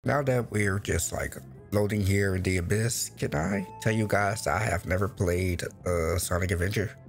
Now that we're just like floating here in the abyss, can I tell you guys that I have never played Sonic Adventure?